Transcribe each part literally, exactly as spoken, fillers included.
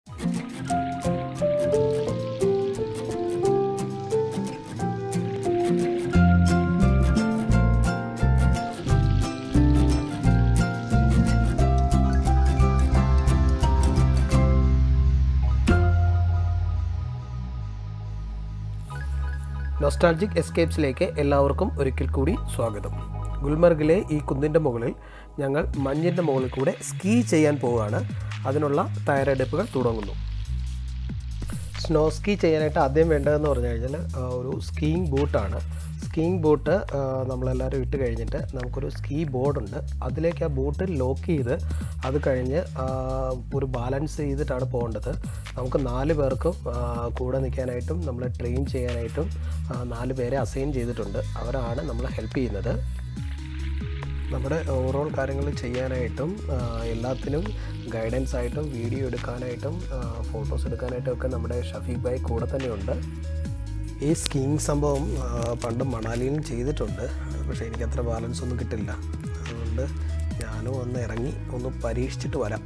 Nostalgic എസ്കേപ്സിലേക്ക് എല്ലാവർക്കും ഒരിക്കൽ കൂടി സ്വാഗതം. ഗുൽമർഗിലെ ഈ കുന്നിൻ്റെ മുകളിൽ ഞങ്ങൾ മഞ്ഞിൻ്റെ മുകളിൽ കൂടെ സ്കീ ചെയ്യാൻ പോവുകയാണ്. അതിനുള്ള തയ്യാറെടുപ്പുകൾ തുടങ്ങുന്നു. സ്നോ സ്കീ ചെയ്യാനായിട്ട് ആദ്യം വേണ്ടതെന്ന് പറഞ്ഞു കഴിഞ്ഞാൽ ഒരു സ്കീയിങ് ബൂട്ടാണ്. സ്കീയിങ് ബൂട്ട് നമ്മളെല്ലാവരും ഇട്ട് കഴിഞ്ഞിട്ട് നമുക്കൊരു സ്കീ ബോർഡുണ്ട്. അതിലേക്ക് ആ ബൂട്ട് ലോക്ക് ചെയ്ത് അത് കഴിഞ്ഞ് ഒരു ബാലൻസ് ചെയ്തിട്ടാണ് പോകേണ്ടത്. നമുക്ക് നാല് പേർക്കും കൂടെ നിൽക്കാനായിട്ടും നമ്മളെ ട്രെയിൻ ചെയ്യാനായിട്ടും നാല് പേരെ അസൈൻ ചെയ്തിട്ടുണ്ട്. അവരാണ് നമ്മളെ ഹെൽപ്പ് ചെയ്യുന്നത്. നമ്മുടെ ഓവറോൾ കാര്യങ്ങൾ ചെയ്യാനായിട്ടും എല്ലാത്തിനും ഗൈഡൻസ് ആയിട്ടും വീഡിയോ എടുക്കാനായിട്ടും ഫോട്ടോസ് എടുക്കാനായിട്ടും ഒക്കെ നമ്മുടെ ഷഫീഖ് ഭായ് കൂടെ തന്നെയുണ്ട്. ഈ സ്കീയിങ് സംഭവം പണ്ട് മണാലിയിലും ചെയ്തിട്ടുണ്ട്. പക്ഷേ എനിക്കത്ര ബാലൻസ് ഒന്നും കിട്ടില്ല. അതുകൊണ്ട് ഞാനും ഒന്ന് ഇറങ്ങി ഒന്ന് പരീക്ഷിച്ചിട്ട് വരാം.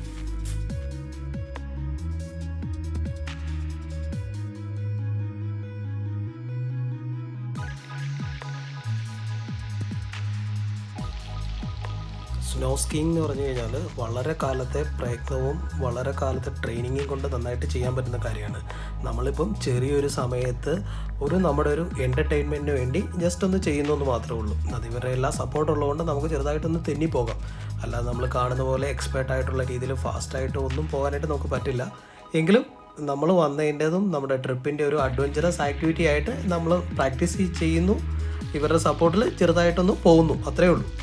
സ്നോ സ്കീയിങ് എന്ന് പറഞ്ഞു കഴിഞ്ഞാൽ വളരെ കാലത്തെ പ്രയത്നവും വളരെ കാലത്തെ ട്രെയിനിങ്ങും കൊണ്ട് നന്നായിട്ട് ചെയ്യാൻ പറ്റുന്ന കാര്യമാണ്. നമ്മളിപ്പം ചെറിയൊരു സമയത്ത് ഒരു നമ്മുടെ ഒരു എൻ്റർടൈൻമെൻറ്റിന് വേണ്ടി ജസ്റ്റ് ഒന്ന് ചെയ്യുന്നതെന്ന് മാത്രമേ ഉള്ളൂ. അത് ഇവരുടെ എല്ലാ സപ്പോർട്ട് ഉള്ളതുകൊണ്ട് നമുക്ക് ചെറുതായിട്ടൊന്ന് തെന്നിപ്പോകാം. അല്ലാതെ നമ്മൾ കാണുന്ന പോലെ എക്സ്പേർട്ടായിട്ടുള്ള രീതിയിൽ ഫാസ്റ്റായിട്ട് ഒന്നും പോകാനായിട്ട് നമുക്ക് പറ്റില്ല. എങ്കിലും നമ്മൾ വന്നതിൻ്റെതും നമ്മുടെ ട്രിപ്പിൻ്റെ ഒരു അഡ്വഞ്ചറസ് ആക്ടിവിറ്റി ആയിട്ട് നമ്മൾ പ്രാക്ടീസ് ചെയ്യുന്നു. ഇവരുടെ സപ്പോർട്ടിൽ ചെറുതായിട്ടൊന്ന് പോകുന്നു, അത്രയേ ഉള്ളൂ.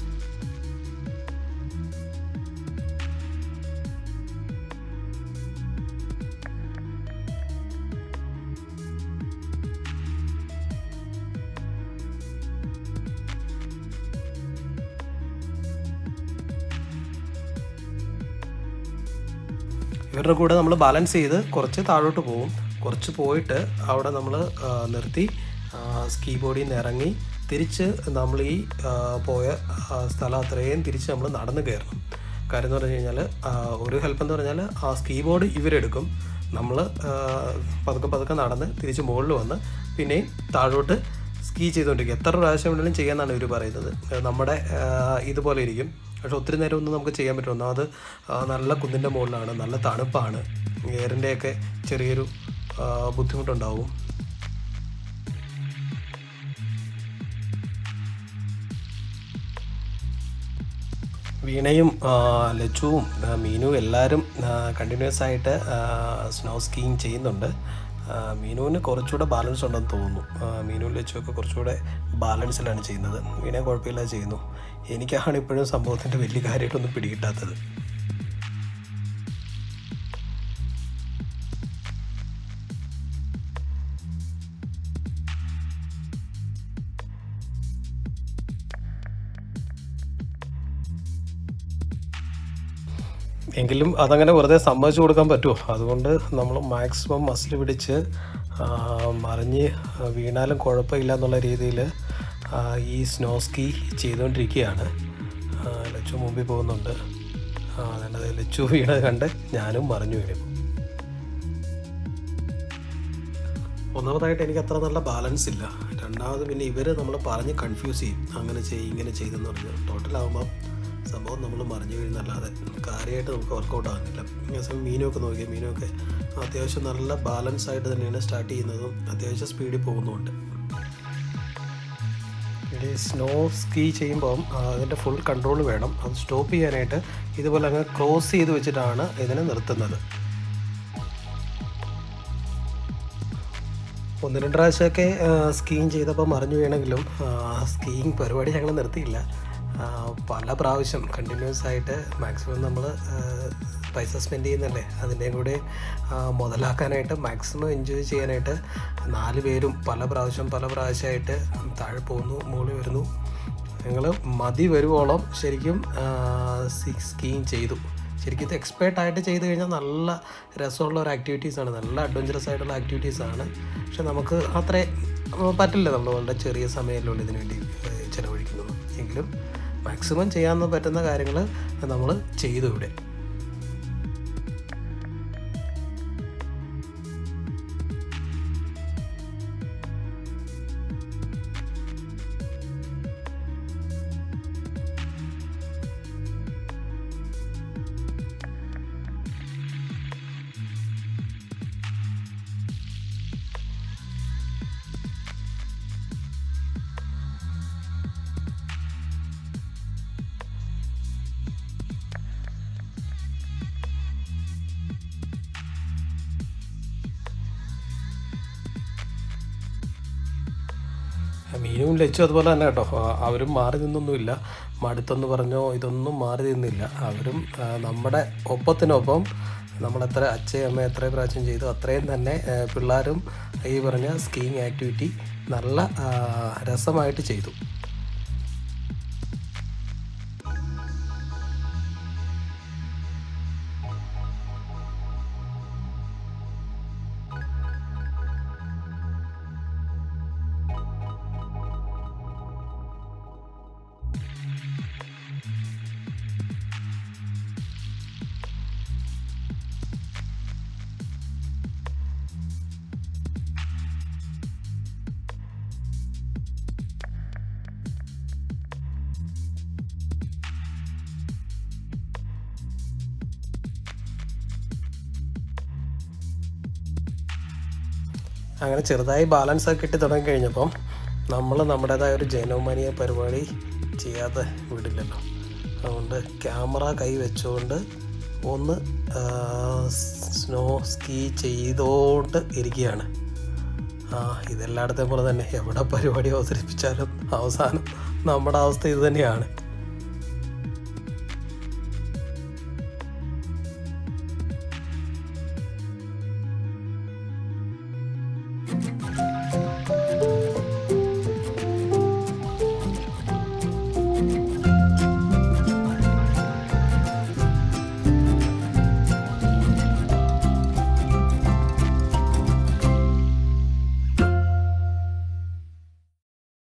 ഇവരുടെ കൂടെ നമ്മൾ ബാലൻസ് ചെയ്ത് കുറച്ച് താഴോട്ട് പോകും. കുറച്ച് പോയിട്ട് അവിടെ നമ്മൾ നിർത്തി സ്കീ ബോർഡിൽ നിന്ന് ഇറങ്ങി തിരിച്ച് നമ്മൾ ഈ പോയ സ്ഥലം അത്രയും തിരിച്ച് നമ്മൾ നടന്ന് കയറണം. കാര്യം എന്ന് പറഞ്ഞു കഴിഞ്ഞാൽ ഒരു ഹെൽപ്പ് എന്ന് പറഞ്ഞാൽ ആ സ്കീ ബോർഡ് ഇവരെടുക്കും. നമ്മൾ പതുക്കെ പതുക്കെ നടന്ന് തിരിച്ച് മുകളിൽ വന്ന് പിന്നെയും താഴോട്ട് സ്കീ ചെയ്തുകൊണ്ടിരിക്കും. എത്ര പ്രാവശ്യം വേണമെങ്കിലും ചെയ്യാമെന്നാണ് ഇവർ പറയുന്നത്. നമ്മുടെ ഇതുപോലെ ഇരിക്കും. പക്ഷെ ഒത്തിരി നേരം ഒന്നും നമുക്ക് ചെയ്യാൻ പറ്റും. ഒന്നാമത് നല്ല കുന്നിൻ്റെ മുകളിലാണ്, നല്ല തണുപ്പാണ്, എയറിൻ്റെയൊക്കെ ചെറിയൊരു ബുദ്ധിമുട്ടുണ്ടാവും. വീണയും ലച്ചുവും മീനുവും എല്ലാവരും കണ്ടിന്യൂസ് ആയിട്ട് സ്നോ സ്കീയിങ് ചെയ്യുന്നുണ്ട്. മീനുവിന് കുറച്ചുകൂടെ ബാലൻസ് ഉണ്ടെന്ന് തോന്നുന്നു. മീനുവും ലച്ചുവൊക്കെ കുറച്ചുകൂടെ ബാലൻസിലാണ് ചെയ്യുന്നത്. വീണയെ കുഴപ്പമില്ലാതെ ചെയ്യുന്നു. എനിക്കാണ് ഇപ്പോഴും സംഭവത്തിൻ്റെ വലിയ കാര്യമായിട്ടൊന്നും പിടികിട്ടാത്തത്. എങ്കിലും അതങ്ങനെ വെറുതെ സമ്മതിച്ചു കൊടുക്കാൻ പറ്റുമോ? അതുകൊണ്ട് നമ്മൾ മാക്സിമം മസിൽ പിടിച്ച് മറിഞ്ഞ് വീണാലും കുഴപ്പമില്ല എന്നുള്ള രീതിയിൽ ഈ സ്നോ സ്കീ ചെയ്തുകൊണ്ടിരിക്കുകയാണ്. ലച്ചു മുമ്പിൽ പോകുന്നുണ്ട്. അതായത് ലച്ചു വീണത് കണ്ട് ഞാനും മറിഞ്ഞു വീണു. ഒന്നാമതായിട്ട് എനിക്ക് അത്ര നല്ല ബാലൻസ് ഇല്ല. രണ്ടാമത് പിന്നെ ഇവർ നമ്മൾ പറഞ്ഞ് കൺഫ്യൂസ് ചെയ്യും. അങ്ങനെ ചെയ്യും ഇങ്ങനെ ചെയ്തെന്ന് പറഞ്ഞ് ടോട്ടലാകുമ്പോൾ സംഭവം നമ്മൾ മറിഞ്ഞു വീഴുന്നല്ലാതെ കാര്യമായിട്ട് നമുക്ക് വർക്കൗട്ട് ആകുന്നില്ല. ഈ സമയം മീനുമൊക്കെ നോക്കിയാൽ മീനുമൊക്കെ അത്യാവശ്യം നല്ല ബാലൻസ് ആയിട്ട് തന്നെയാണ് സ്റ്റാർട്ട് ചെയ്യുന്നതും അത്യാവശ്യം സ്പീഡിൽ പോകുന്നുമുണ്ട്. ഈ സ്നോ സ്കീ ചെയ്യുമ്പം അതിൻ്റെ ഫുൾ കൺട്രോൾ വേണം. അത് സ്റ്റോപ്പ് ചെയ്യാനായിട്ട് ഇതുപോലെ അങ്ങ് ക്രോസ് ചെയ്ത് വെച്ചിട്ടാണ് ഇതിനെ നിർത്തുന്നത്. ഒന്ന് രണ്ട് പ്രാവശ്യമൊക്കെ സ്കീയിങ് ചെയ്തപ്പോൾ മറിഞ്ഞു വീണെങ്കിലും സ്കീയിങ് പരിപാടി ഞങ്ങൾ നിർത്തിയില്ല. പല പ്രാവശ്യം കണ്ടിന്യൂസ് ആയിട്ട് മാക്സിമം നമ്മൾ പൈസ സ്പെൻഡ് ചെയ്യുന്നല്ലേ, അതിൻ്റെയും കൂടെ മുതലാക്കാനായിട്ട് മാക്സിമം എൻജോയ് ചെയ്യാനായിട്ട് നാല് പേരും പല പ്രാവശ്യം പല പ്രാവശ്യമായിട്ട് താഴെ പോകുന്നു, മുകളിൽ വരുന്നു. ഞങ്ങൾ മതി വരുവോളം ശരിക്കും സ്കീയിങ് ചെയ്തു. ശരിക്കും ഇത് എക്സ്പേർട്ടായിട്ട് ചെയ്ത് കഴിഞ്ഞാൽ നല്ല രസമുള്ള ഒരു ആക്ടിവിറ്റീസാണ്, നല്ല അഡ്വഞ്ചറസ് ആയിട്ടുള്ള ആക്ടിവിറ്റീസാണ്. പക്ഷെ നമുക്ക് അത്രേ പറ്റില്ല. നമ്മൾ വളരെ ചെറിയ സമയമല്ലോ ഇതിനു വേണ്ടി ചിലവഴിക്കുന്നത്. എങ്കിലും മാക്സിമം ചെയ്യാൻ പറ്റുന്ന കാര്യങ്ങൾ നമ്മൾ ചെയ്തു. ഇവിടെ മീനും ലച്ചും അതുപോലെ തന്നെ കേട്ടോ. അവരും മാറി നിന്നൊന്നുമില്ല. മടുത്തെന്ന് പറഞ്ഞോ ഇതൊന്നും മാറി നിന്നില്ല. അവരും നമ്മുടെ ഒപ്പത്തിനൊപ്പം നമ്മളെത്ര അച്ഛയും അമ്മ എത്ര പ്രാവശ്യം ചെയ്തു അത്രയും തന്നെ പിള്ളേരും ഈ പറഞ്ഞ സ്കീയിങ് ആക്ടിവിറ്റി നല്ല രസമായിട്ട് ചെയ്തു. അങ്ങനെ ചെറുതായി ബാലൻസ് ഒക്കെ ഇട്ട് തുടങ്ങി കഴിഞ്ഞപ്പം നമ്മൾ നമ്മുടേതായ ഒരു ജനോമാനിയ പരിപാടി ചെയ്യാതെ വിടില്ലല്ലോ. അതുകൊണ്ട് ക്യാമറ കൈ വെച്ചുകൊണ്ട് ഒന്ന് സ്നോ സ്കീ ചെയ്തുകൊണ്ട് ഇരിക്കുകയാണ്. ആ ഇതെല്ലായിടത്തേം പോലെ തന്നെ എവിടെ പരിപാടി അവതരിപ്പിച്ചാലും അവസാനം നമ്മുടെ അവസ്ഥ ഇത് തന്നെയാണ്.